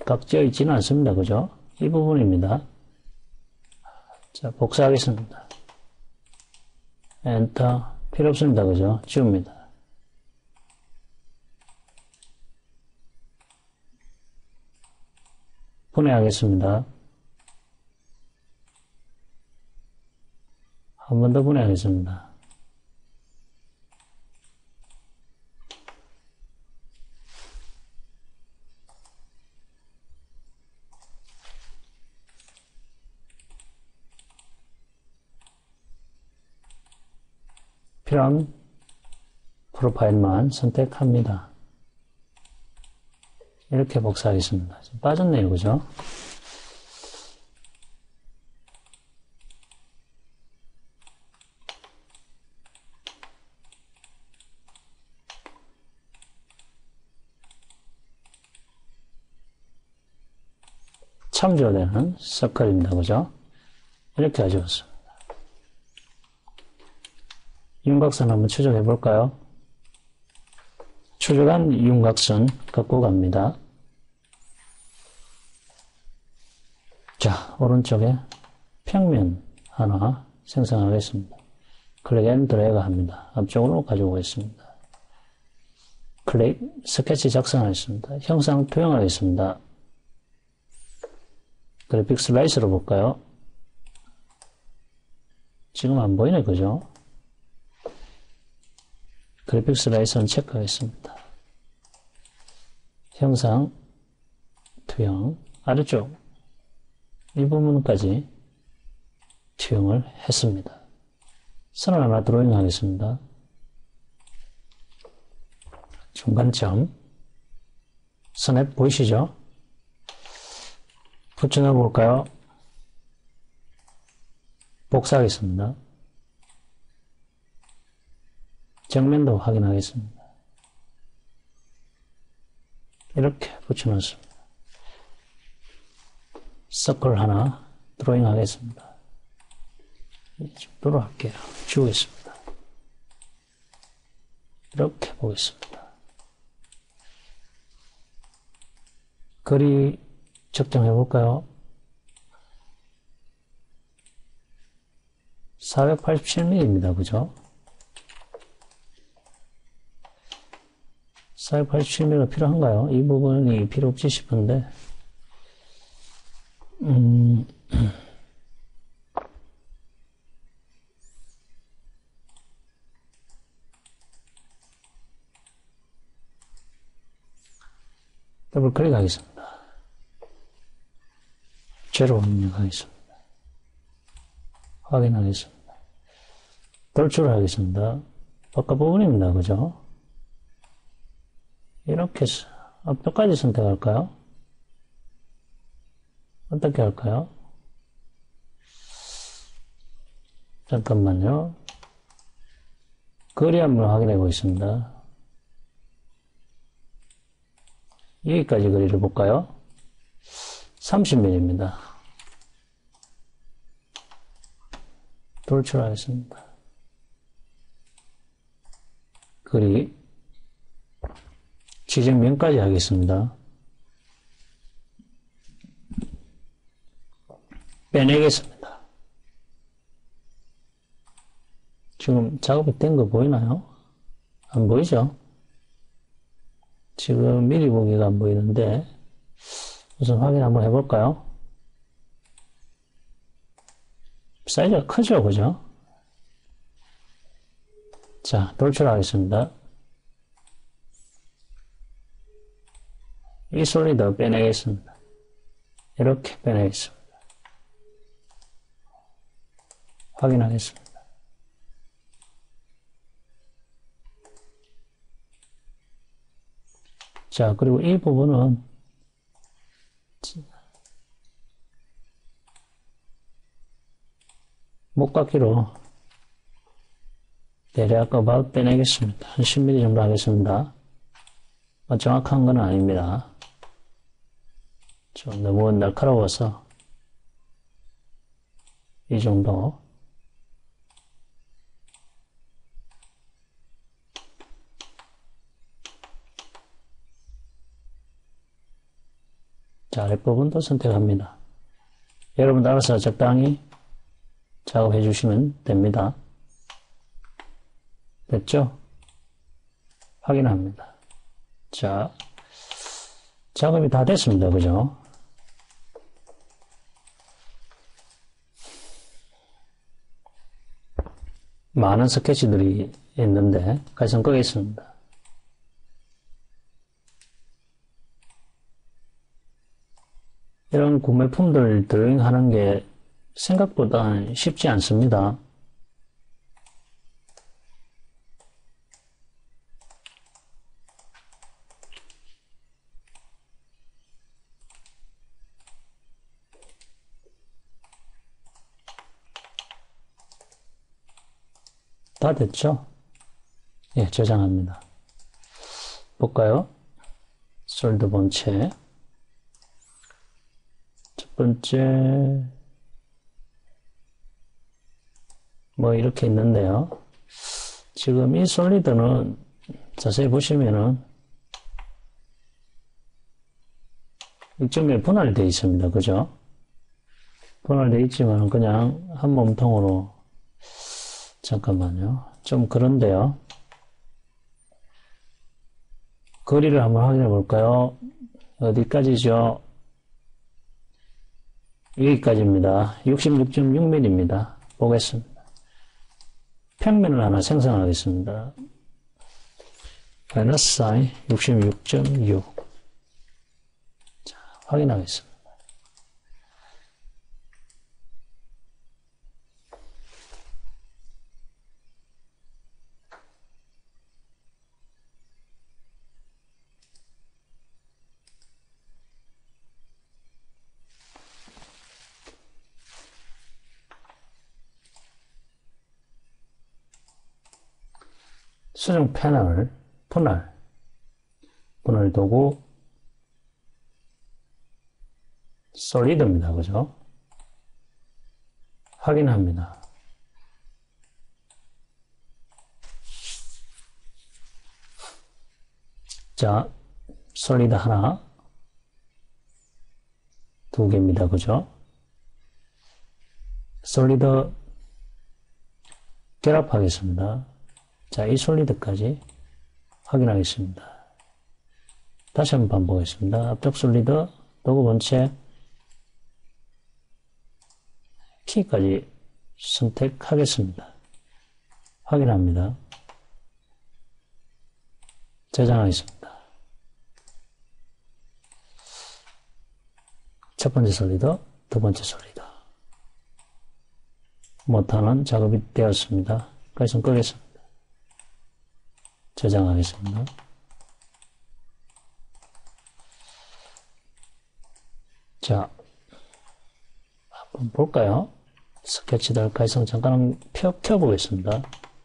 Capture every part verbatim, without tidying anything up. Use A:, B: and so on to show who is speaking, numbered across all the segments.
A: 각져 있지는 않습니다. 그죠? 이 부분입니다. 자, 복사하겠습니다. 엔터. 필요 없습니다. 그죠? 지웁니다. 분해하겠습니다. 한 번 더 분해하겠습니다. 필요한 프로파일만 선택합니다. 이렇게 복사하겠습니다. 빠졌네요. 그죠? 참조되는 서클입니다. 그죠? 이렇게 가져왔습니다. 윤곽선 한번 추적해 볼까요? 추적한 윤곽선 갖고 갑니다. 자, 오른쪽에 평면 하나 생성하겠습니다. 클릭 앤 드래그 합니다. 앞쪽으로 가져오겠습니다. 클릭, 스케치 작성하겠습니다. 형상 투영하겠습니다. 그래픽 슬라이스로 볼까요? 지금 안 보이네, 그죠? 그래픽 슬라이스는 체크하겠습니다. 형상, 투영, 아래쪽 이 부분까지 투영을 했습니다. 선을 하나 드로잉 하겠습니다. 중간점, 스냅 보이시죠? 붙여넣어 볼까요? 복사하겠습니다. 정면도 확인하겠습니다. 이렇게 붙여넣습니다. 서클 하나 드로잉 하겠습니다. 이 정도로 할게요. 지우겠습니다. 이렇게 보겠습니다. 거리 측정해 볼까요? 사백팔십칠 밀리미터입니다. 그죠? 사백팔십칠 밀리미터가 필요한가요? 이 부분이 필요 없지 싶은데, 음, 더블 클릭하겠습니다. 제로 입력하겠습니다. 확인하겠습니다. 돌출을 하겠습니다. 바깥 부분입니다. 그죠? 이렇게 해서 앞쪽까지 선택할까요? 어떻게 할까요? 잠깐만요. 거리 한번 확인해 보겠습니다. 여기까지 거리를 볼까요? 삼십 밀리미터입니다. 돌출하겠습니다. 거리 지정면까지 하겠습니다. 빼내겠습니다. 지금 작업이 된 거 보이나요? 안 보이죠? 지금 미리 보기가 안 보이는데 우선 확인 한번 해볼까요? 사이즈가 크죠? 그죠? 자, 돌출하겠습니다. 이 솔리드 빼내겠습니다. 이렇게 빼내겠습니다. 확인하겠습니다. 자, 그리고 이 부분은 목깎이로 대략 about 빼내겠습니다. 한 십 밀리미터 정도 하겠습니다. 정확한 건 아닙니다. 좀 너무 날카로워서 이 정도. 자, 자, 아랫부분도 선택합니다. 여러분도 알아서 적당히 작업해 주시면 됩니다. 됐죠? 확인합니다. 자, 작업이 다 됐습니다. 그죠? 많은 스케치들이 있는데 가이성 끄겠습니다. 이런 구매품들 드로잉하는 게 생각보다 쉽지 않습니다. 다 됐죠? 예, 저장합니다. 볼까요? 솔드 본체. 첫 번째, 뭐, 이렇게 있는데요. 지금 이 솔리드는 자세히 보시면은 일정에 분할되어 있습니다. 그죠? 분할되어 있지만 그냥 한 몸통으로 잠깐만요. 좀 그런데요. 거리를 한번 확인해 볼까요? 어디까지죠? 여기까지입니다. 육십육 점 육 밀리미터입니다. 보겠습니다. 평면을 하나 생성하겠습니다. 마이너스 사인 육십육 점 육. 자, 확인하겠습니다. 수정 패널, 분할, 분할 도구, 솔리드입니다. 그죠? 확인합니다. 자, 솔리드 하나, 두 개입니다. 그죠? 솔리드 결합하겠습니다. 자, 이 솔리드까지 확인하겠습니다. 다시 한번 보겠습니다. 앞쪽 솔리드, 도구 본체, 키까지 선택하겠습니다. 확인합니다. 저장하겠습니다. 첫 번째 솔리드, 두 번째 솔리드. 모터는 작업이 되었습니다. 가이성 끄겠습니다. 저장하겠습니다. 자, 한번 볼까요? 스케치들 가이성 잠깐 펴, 켜보겠습니다.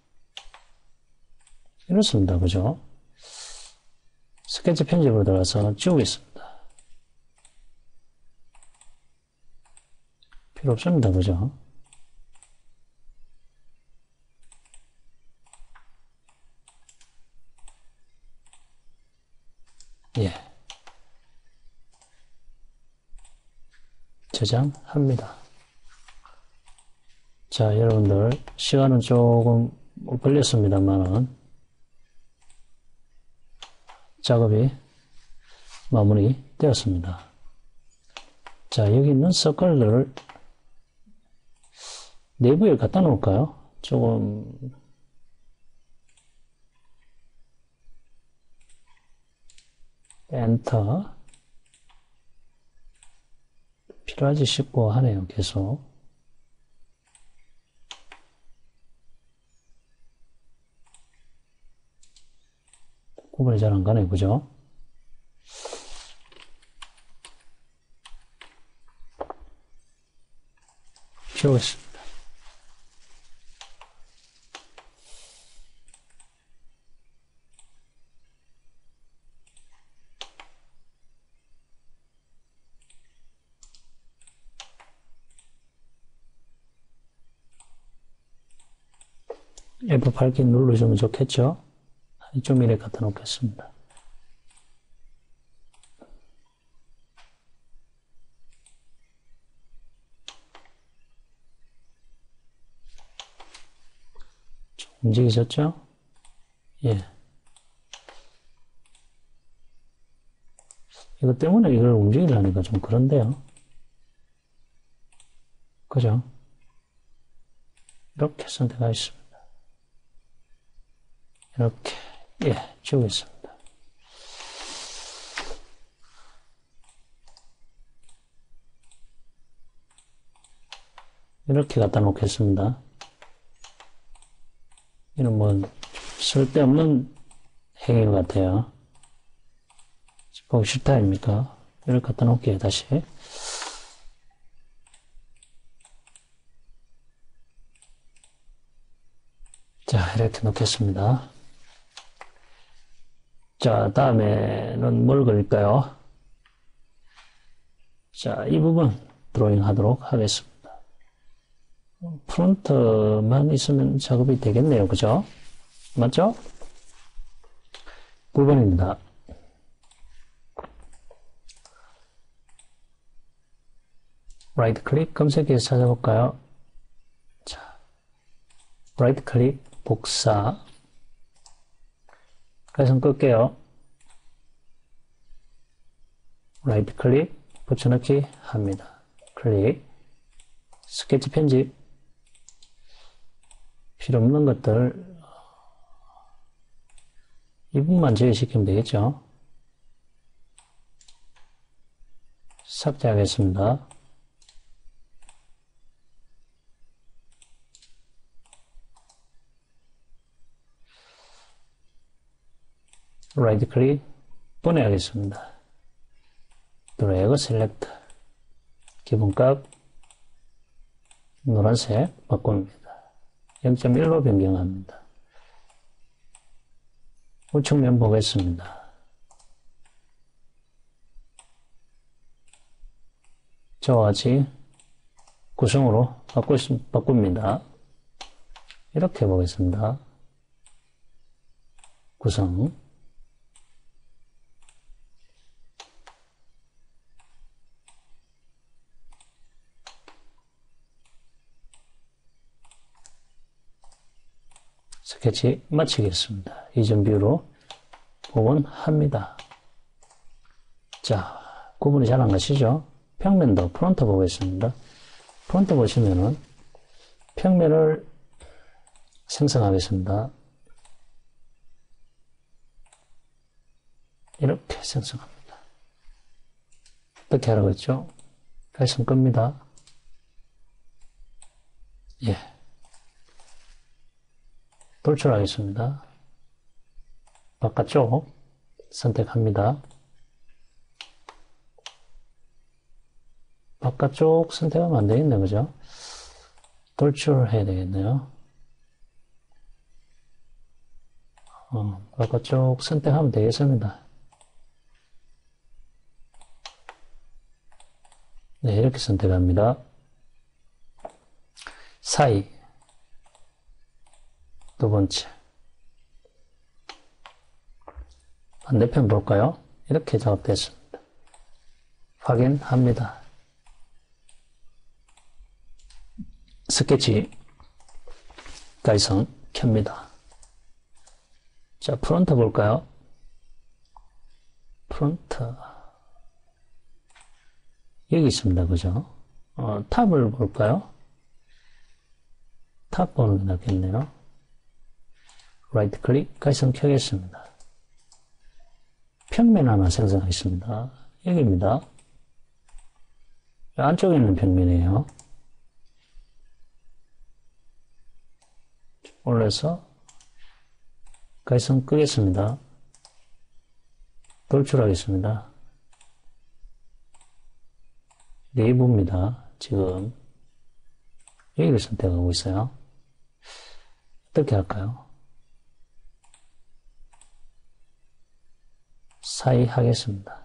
A: 이렇습니다. 그죠? 스케치 편집으로 들어가서 지우겠습니다. 필요 없습니다. 그죠? 예. 저장합니다. 자, 여러분들, 시간은 조금 걸렸습니다만은, 작업이 마무리 되었습니다. 자, 여기 있는 서클을 내부에 갖다 놓을까요? 조금, 엔터. 필요하지 싶고 하네요, 계속. 구분이 잘 안 가네요, 그죠? 지우겠습니다. 에프 팔 키 누르시면 좋겠죠? 좀 이래 갖다 놓겠습니다. 움직이셨죠? 예. 이것 때문에 이걸 움직이려니까 좀 그런데요. 그죠? 이렇게 선택하겠습니다. 이렇게, 예, 지우겠습니다. 이렇게 갖다 놓겠습니다. 이는 뭐, 쓸데없는 행위 같아요. 보기 싫다 아닙니까? 이렇게 갖다 놓을게요, 다시. 자, 이렇게 놓겠습니다. 자, 다음에는 뭘 그릴까요? 자, 이 부분 드로잉 하도록 하겠습니다. 프론트만 있으면 작업이 되겠네요. 그죠? 맞죠? 구 번입니다. 라이트 클릭 검색해서 찾아볼까요? 자, 라이트 클릭 복사. 그래서 끌게요. 라이트 클릭 붙여넣기 합니다. 클릭. 스케치 편집. 필요 없는 것들 이 부분만 제외시키면 되겠죠. 삭제하겠습니다. 라이트 클릭 보내야겠습니다. 드래그 셀렉트 기본값 노란색 바꿉니다. 영 점 일로 변경합니다. 우측면 보겠습니다. 저와 같이 구성으로 바꾸, 바꿉니다. 이렇게 보겠습니다. 구성. 스케치 마치겠습니다. 이전 뷰로 복원합니다. 자, 구분이 잘 안 가시죠? 평면도 프론트 보겠습니다. 프론트 보시면은 평면을 생성하겠습니다. 이렇게 생성합니다. 어떻게 하라고 했죠? 발송 끕니다. 예. 돌출하겠습니다. 바깥쪽 선택합니다. 바깥쪽 선택하면 안 되겠네, 그죠? 돌출해야 되겠네요. 어, 바깥쪽 선택하면 되겠습니다. 네, 이렇게 선택합니다. 사이. 두 번째. 반대편 볼까요? 이렇게 작업됐습니다. 확인합니다. 스케치 가이성 켭니다. 자, 프론트 볼까요? 프론트. 여기 있습니다. 그죠? 어, 탑을 볼까요? 탑 보는 게 낫겠네요. 라이트 클릭 가이성 켜겠습니다. 평면 하나 생성하겠습니다. 여기입니다. 안쪽에 있는 평면이에요. 올려서 가이성 끄겠습니다. 돌출하겠습니다. 네이버입니다. 지금 여기를 선택하고 있어요. 어떻게 할까요? 사이 하겠습니다.